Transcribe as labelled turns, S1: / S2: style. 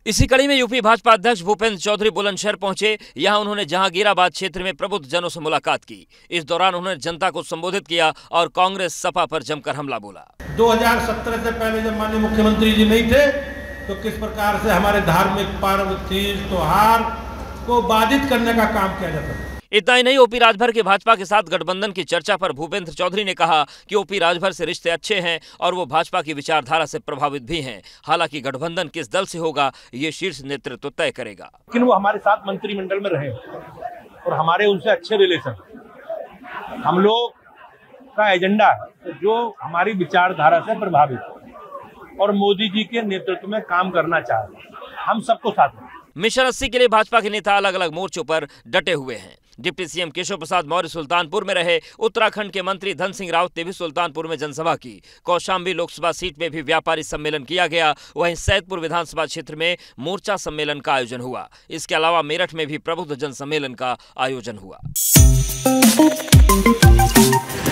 S1: इसी कड़ी में यूपी भाजपा अध्यक्ष भूपेंद्र चौधरी बुलंदशहर पहुंचे। यहां उन्होंने जहांगीराबाद क्षेत्र में प्रबुद्ध जनों से मुलाकात की। इस दौरान उन्होंने जनता को संबोधित किया और कांग्रेस सपा पर जमकर हमला बोला।
S2: 2017 से पहले जब माननीय मुख्यमंत्री जी नहीं थे तो किस प्रकार से हमारे धार्मिक पर्व, तीज, त्योहार को बाधित करने का काम किया जाता था।
S1: इतना ही नहीं, ओपी राजभर के भाजपा के साथ गठबंधन की चर्चा पर भूपेंद्र चौधरी ने कहा कि ओपी राजभर से रिश्ते अच्छे हैं और वो भाजपा की विचारधारा से प्रभावित भी हैं। हालांकि गठबंधन किस दल से होगा ये शीर्ष नेतृत्व तय करेगा।
S2: लेकिन वो हमारे साथ मंत्रिमंडल में रहे और हमारे उनसे अच्छे रिलेशन, हम लोग का एजेंडा है जो हमारी विचारधारा से प्रभावित है और मोदी जी के नेतृत्व में काम करना चाहते हैं, हम सबको साथ में।
S1: मिशन 80 के लिए भाजपा के नेता अलग अलग मोर्चों पर डटे हुए हैं। डिप्टी सीएम केशव प्रसाद मौर्य सुल्तानपुर में रहे। उत्तराखंड के मंत्री धन सिंह रावत ने भी सुल्तानपुर में जनसभा की। कौशाम्बी लोकसभा सीट में भी व्यापारी सम्मेलन किया गया। वहीं सैदपुर विधानसभा क्षेत्र में मोर्चा सम्मेलन का आयोजन हुआ। इसके अलावा मेरठ में भी प्रबुद्ध जन सम्मेलन का आयोजन हुआ।